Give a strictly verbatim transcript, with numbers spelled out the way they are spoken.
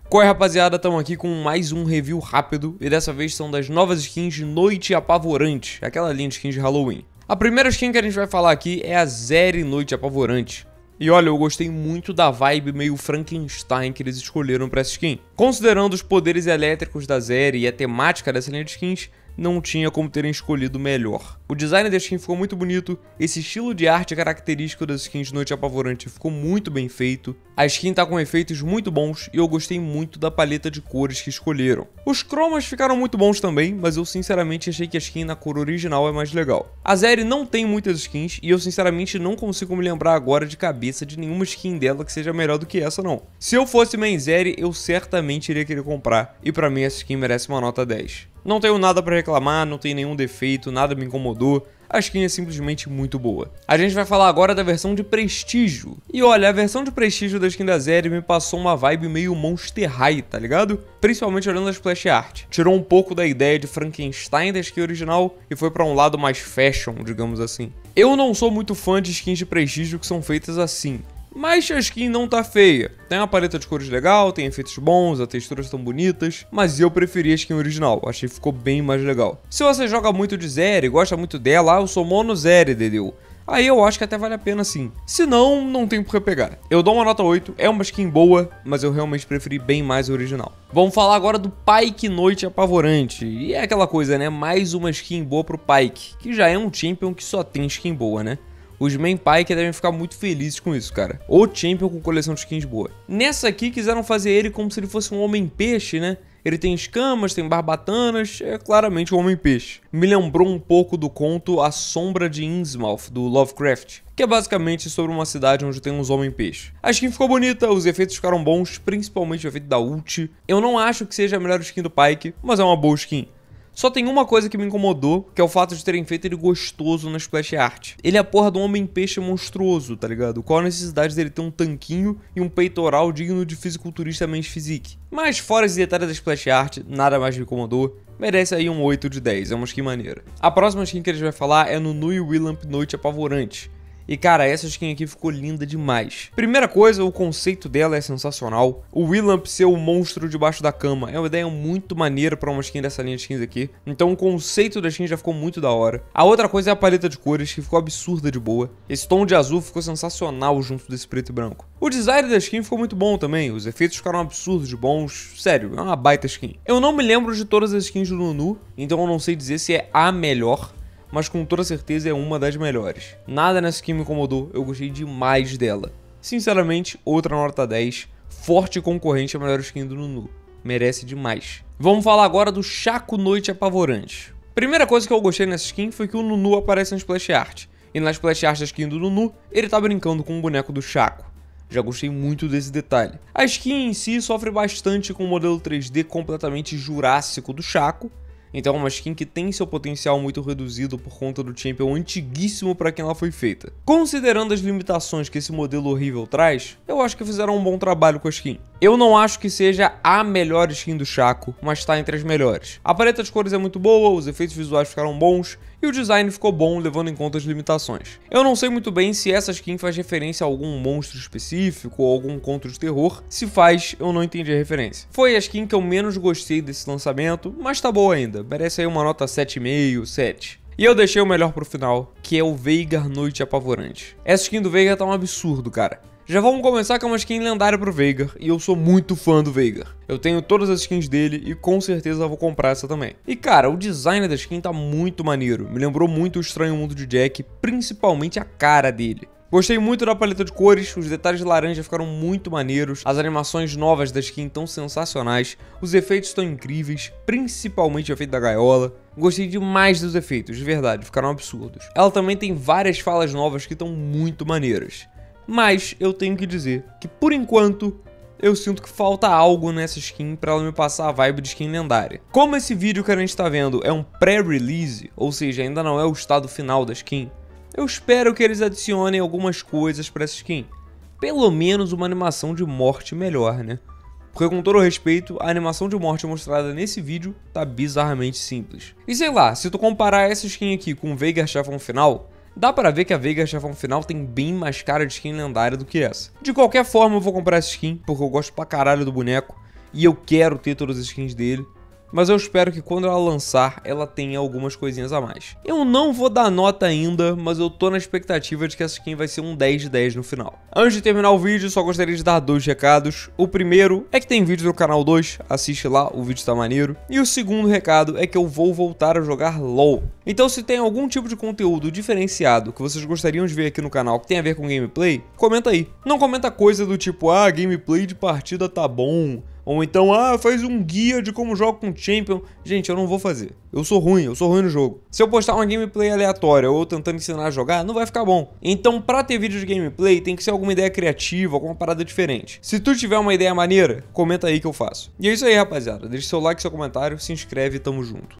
Qual é, rapaziada? Estamos aqui com mais um review rápido e dessa vez são das novas skins de Noite Apavorante, aquela linha de skins de Halloween. A primeira skin que a gente vai falar aqui é a Zeri Noite Apavorante. E olha, eu gostei muito da vibe meio Frankenstein que eles escolheram para essa skin. Considerando os poderes elétricos da Zeri e a temática dessa linha de skins, não tinha como terem escolhido melhor. O design da skin ficou muito bonito, esse estilo de arte característico das skins de Noite Apavorante ficou muito bem feito, a skin tá com efeitos muito bons e eu gostei muito da paleta de cores que escolheram. Os cromas ficaram muito bons também, mas eu sinceramente achei que a skin na cor original é mais legal. A Zeri não tem muitas skins e eu sinceramente não consigo me lembrar agora de cabeça de nenhuma skin dela que seja melhor do que essa não. Se eu fosse main Zeri, eu certamente iria querer comprar e pra mim essa skin merece uma nota dez. Não tenho nada pra reclamar, não tem nenhum defeito, nada me incomodou, a skin é simplesmente muito boa. A gente vai falar agora da versão de prestígio. E olha, a versão de prestígio da skin da Zeri me passou uma vibe meio Monster High, tá ligado? Principalmente olhando a splash art. Tirou um pouco da ideia de Frankenstein da skin original e foi pra um lado mais fashion, digamos assim. Eu não sou muito fã de skins de prestígio que são feitas assim. Mas a skin não tá feia, tem uma paleta de cores legal, tem efeitos bons, as texturas estão bonitas, mas eu preferi a skin original, achei que ficou bem mais legal. Se você joga muito de Zeri, gosta muito dela, ah, eu sou mono Zeri, entendeu? Aí eu acho que até vale a pena sim, se não, não tem por que pegar. Eu dou uma nota oito, é uma skin boa, mas eu realmente preferi bem mais a original. Vamos falar agora do Pyke Noite Apavorante, e é aquela coisa né, mais uma skin boa pro Pyke, que já é um champion que só tem skin boa né. Os main Pyke devem ficar muito felizes com isso, cara. O champion com coleção de skins boa. Nessa aqui quiseram fazer ele como se ele fosse um homem-peixe, né? Ele tem escamas, tem barbatanas, é claramente um homem-peixe. Me lembrou um pouco do conto A Sombra de Innsmouth, do Lovecraft, que é basicamente sobre uma cidade onde tem uns homem-peixe. A skin ficou bonita, os efeitos ficaram bons, principalmente o efeito da ult. Eu não acho que seja a melhor skin do Pyke, mas é uma boa skin. Só tem uma coisa que me incomodou, que é o fato de terem feito ele gostoso na splash art. Ele é a porra de um homem-peixe monstruoso, tá ligado? Qual a necessidade dele ter um tanquinho e um peitoral digno de fisiculturista Men's Physique? Mas fora esse detalhe da splash art, nada mais me incomodou. Merece aí um oito de dez, é uma skin maneira. A próxima skin que a gente vai falar é no Nui Willamp Noite Apavorante. E cara, essa skin aqui ficou linda demais. Primeira coisa, o conceito dela é sensacional. O Willamp ser o monstro debaixo da cama é uma ideia muito maneira pra uma skin dessa linha de skins aqui. Então o conceito da skin já ficou muito da hora. A outra coisa é a paleta de cores, que ficou absurda de boa. Esse tom de azul ficou sensacional junto desse preto e branco. O design da skin ficou muito bom também. Os efeitos ficaram absurdos de bons. Sério, é uma baita skin. Eu não me lembro de todas as skins do Nunu, então eu não sei dizer se é a melhor, mas com toda certeza é uma das melhores. Nada nessa skin me incomodou, eu gostei demais dela. Sinceramente, outra nota dez, forte concorrente à melhor skin do Nunu. Merece demais. Vamos falar agora do Shaco Noite Apavorante. Primeira coisa que eu gostei nessa skin foi que o Nunu aparece na splash art. E na splash art da skin do Nunu, ele tá brincando com o boneco do Shaco. Já gostei muito desse detalhe. A skin em si sofre bastante com o modelo três D completamente jurássico do Shaco. Então é uma skin que tem seu potencial muito reduzido por conta do champion antiguíssimo para quem ela foi feita. Considerando as limitações que esse modelo horrível traz, eu acho que fizeram um bom trabalho com a skin. Eu não acho que seja a melhor skin do Shaco, mas está entre as melhores. A paleta de cores é muito boa, os efeitos visuais ficaram bons e o design ficou bom levando em conta as limitações. Eu não sei muito bem se essa skin faz referência a algum monstro específico ou algum conto de terror. Se faz, eu não entendi a referência. Foi a skin que eu menos gostei desse lançamento, mas tá boa ainda. Merece aí uma nota sete vírgula cinco, sete. E eu deixei o melhor pro final, que é o Veigar Noite Apavorante. Essa skin do Veigar tá um absurdo, cara. Já vamos começar com uma skin lendária pro Veigar, e eu sou muito fã do Veigar. Eu tenho todas as skins dele e com certeza eu vou comprar essa também. E cara, o design da skin tá muito maneiro, me lembrou muito o Estranho Mundo de Jack, principalmente a cara dele. Gostei muito da paleta de cores, os detalhes de laranja ficaram muito maneiros, as animações novas da skin estão sensacionais, os efeitos estão incríveis, principalmente o efeito da gaiola. Gostei demais dos efeitos, de verdade, ficaram absurdos. Ela também tem várias falas novas que estão muito maneiras. Mas eu tenho que dizer que por enquanto eu sinto que falta algo nessa skin pra ela me passar a vibe de skin lendária. Como esse vídeo que a gente tá vendo é um pré-release, ou seja, ainda não é o estado final da skin, eu espero que eles adicionem algumas coisas pra essa skin. Pelo menos uma animação de morte melhor, né? Porque com todo respeito, a animação de morte mostrada nesse vídeo tá bizarramente simples. E sei lá, se tu comparar essa skin aqui com o Veigar chefão final, dá pra ver que a Veigar chefão final tem bem mais cara de skin lendária do que essa. De qualquer forma eu vou comprar essa skin, porque eu gosto pra caralho do boneco. e eu quero ter todas as skins dele. Mas eu espero que quando ela lançar, ela tenha algumas coisinhas a mais. Eu não vou dar nota ainda, mas eu tô na expectativa de que essa skin vai ser um dez de dez no final. Antes de terminar o vídeo, só gostaria de dar dois recados. O primeiro é que tem vídeo no canal dois, assiste lá, o vídeo tá maneiro. E o segundo recado é que eu vou voltar a jogar LoL. Então se tem algum tipo de conteúdo diferenciado que vocês gostariam de ver aqui no canal que tem a ver com gameplay, comenta aí. Não comenta coisa do tipo, ah, gameplay de partida tá bom. Ou então, ah, faz um guia de como joga com Champion. Gente, eu não vou fazer. Eu sou ruim, eu sou ruim no jogo. Se eu postar uma gameplay aleatória ou tentando ensinar a jogar, não vai ficar bom. Então, pra ter vídeo de gameplay, tem que ser alguma ideia criativa, alguma parada diferente. Se tu tiver uma ideia maneira, comenta aí que eu faço. E é isso aí, rapaziada. Deixa seu like, seu comentário, se inscreve e tamo junto.